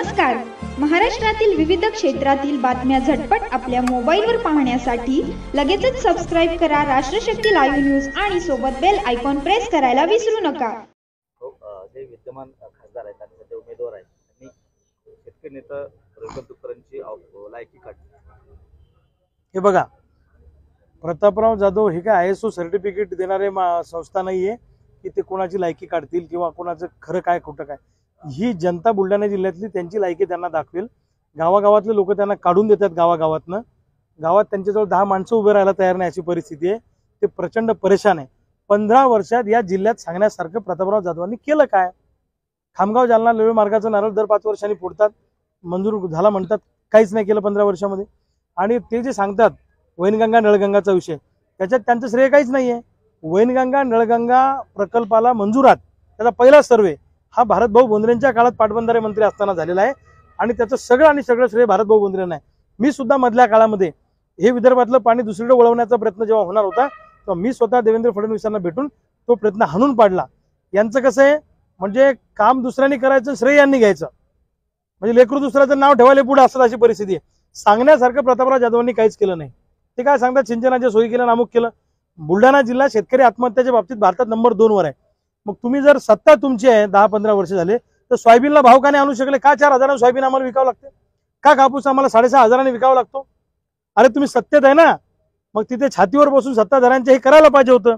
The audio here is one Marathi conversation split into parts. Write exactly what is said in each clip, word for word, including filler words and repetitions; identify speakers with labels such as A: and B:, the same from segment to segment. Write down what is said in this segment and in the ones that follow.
A: नमस्कार. महाराष्ट्रातील विविध क्षेत्रातील बातम्या झटपट आपल्या मोबाईलवर पाहण्यासाठी लगेचच सबस्क्राइब करा राष्ट्रशक्ती लाईव्ह न्यूज आणि सोबत बेल आयकॉन प्रेस करायला विसरू नका.
B: जे विद्यमान खासदार आहेत आणि सध्या उमेदवार आहेत त्यांनी शेतकरी नेता रविकांत तुपकरांची लायकी काढली.
C: हे बघा, प्रतापराव जाधव हे काय आय एस ओ सर्टिफिकेट देणारे संस्था नाहीये की ते कोणाची लायकी काढतील किंवा कोणाचं खरं काय खोटं काय. ही जनता बुलढाणा जिल्ह्यातली त्यांची लायकी त्यांना दाखवेल. गावागावातले लोक त्यांना काढून देतात. गावागावातनं गावात त्यांच्याजवळ दहा माणसं उभे राहायला तयार नाही अशी परिस्थिती आहे. ते प्रचंड परेशान आहे. पंधरा वर्षात या जिल्ह्यात सांगण्यासारखं प्रतापराव जाधवांनी केलं काय? खामगाव जालना रेल्वे मार्गाचा नारळ दर पाच वर्षांनी फोडतात, मंजूर झाला म्हणतात, काहीच नाही केलं पंधरा वर्षामध्ये. आणि ते जे सांगतात वैनगंगा नळगंगाचा विषय, त्याच्यात त्यांचं श्रेय काहीच नाहीये. वैनगंगा नळगंगा प्रकल्पाला मंजुरात त्याचा पहिला सर्वे हा भारतभाऊ बोंद्रेंच्या काळात पाटबंधारे मंत्री असताना झालेला आहे आणि त्याचं सगळं आणि सगळं श्रेय भारतभाऊ बोंद्रेंना आहे. मी सुद्धा मधल्या काळामध्ये हे विदर्भातलं पाणी दुसरीकडे वळवण्याचा प्रयत्न जेव्हा होणार होता तेव्हा मी स्वतः देवेंद्र फडणवीसांना भेटून तो प्रयत्न हाणून पाडला. यांचं कसं आहे, म्हणजे काम दुसऱ्यांनी करायचं, श्रेय यांनी घ्यायचं, म्हणजे लेकरू दुसऱ्याचं नाव ठेवायला पुढे असतात अशी परिस्थिती आहे. सांगण्यासारखं प्रतापराव जाधवांनी काहीच केलं नाही. ते काय सांगतात, सिंचनाच्या सोयी केल्या, नामुक केलं. बुलढाणा जिल्हा शेतकरी आत्महत्याच्या बाबतीत भारतात नंबर दोन वर आहे. मग तुम्ही जर सत्ता तुमची आहे, दहा पंधरा वर्ष झाले, तर सोयाबीनला भाव का नाही आणू शकले? का चार हजारांनी सोयाबीन आम्हाला विकावं लागते? का कापूस आम्हाला साडेसहा हजारांनी विकावा लागतो? अरे तुम्ही सत्तेत आहे ना, मग तिथे छातीवर बसून सत्ताधाऱ्यांचे हे करायला पाहिजे होतं.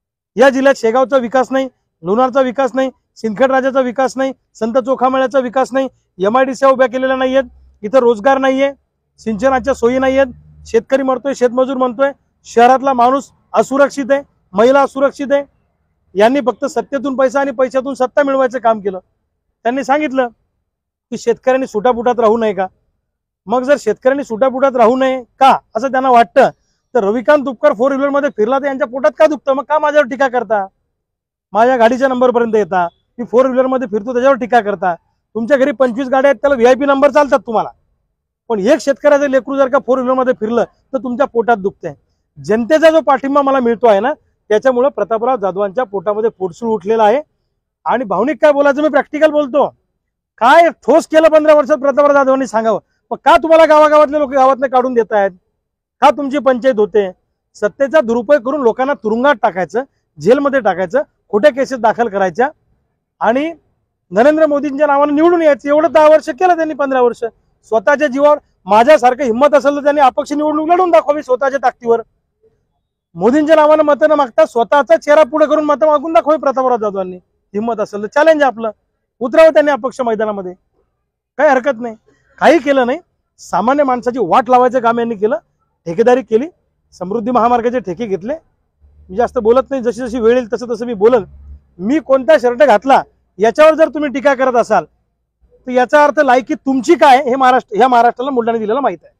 C: या जिल्ह्यात शेगावचा विकास नाही, लोणारचा विकास नाही, सिंदखेड राजाचा विकास नाही, संत चोखामेळ्याचा विकास नाही, एमआयडीसी उभ्या केलेल्या नाहीयेत, इथं रोजगार नाहीये, सिंचनाच्या सोयी नाहीयेत, शेतकरी मरतोय, शेतमजूर म्हणतोय, शहरातला माणूस असुरक्षित आहे, महिला असुरक्षित आहे. यांनी फक्त सत्तेतून पैसा आणि पैशातून सत्ता मिळवायचं काम केलं. त्यांनी सांगितलं की शेतकऱ्यांनी सुटापुटात राहू नये का? मग जर शेतकऱ्यांनी सुटापुटात राहू नये का असं त्यांना वाटतं, तर रविकांत तुपकर फोर व्हीलर मध्ये फिरला तर यांच्या पोटात का दुखतं? मग का माझ्यावर टीका करता? माझ्या गाडीच्या नंबर पर्यंत येता, मी फोर व्हीलर मध्ये फिरतो त्याच्यावर टीका करता. तुमच्या घरी पंचवीस गाड्या आहेत, त्याला व्हीआयपी नंबर चालतात तुम्हाला, पण एक शेतकऱ्याचं लेकरू जर का फोर व्हीलर मध्ये फिरलं तर तुमच्या पोटात दुखतंय. जनतेचा जो पाठिंबा मला मिळतो आहे ना, त्याच्यामुळे प्रतापराव जाधवांच्या पोटामध्ये पोटसूळ उठलेला आहे. आणि भावनिक काय बोलायचं, मी प्रॅक्टिकल बोलतो. काय ठोस केलं पंधरा वर्षात प्रतापराव जाधवांनी सांगावं. मग का तुम्हाला गावागावातले लोक गावातनं काढून देत आहेत? का तुमची पंचायत होते? सत्तेचा दुरुपयोग करून लोकांना तुरुंगात टाकायचं, जेलमध्ये टाकायचं, खोट्या केसेस दाखल करायच्या आणि नरेंद्र मोदींच्या नावाने निवडून यायचं. एवढं दहा वर्ष केलं त्यांनी, पंधरा वर्ष. स्वतःच्या जीवावर माझ्यासारखं हिंमत असेल तर त्यांनी अपक्ष निवडणूक लढून दाखवावी स्वतःच्या ताकदीवर. मोदींच्या नावानं मतं न मागता स्वतःचा चेहरा पुढे करून मतं मागून दाखवावी प्रतापराव जाधवांनी. हिंमत असेल तर चॅलेंज आपलं, उतरावं त्यांनी अपक्ष मैदानामध्ये, काही हरकत नाही. काही केलं नाही, सामान्य माणसाची वाट लावायचं काम यांनी केलं. ठेकेदारी केली, समृद्धी महामार्गाचे ठेके घेतले. मी जास्त बोलत नाही, जशी जशी वेळ येईल तसं तसं मी बोलन. मी कोणता शर्ट घातला याच्यावर जर तुम्ही टीका करत असाल तर याचा अर्थ लायकी तुमची काय हे महाराष्ट्र ह्या महाराष्ट्राला बुलढाणा जिल्ह्याला माहित आहे.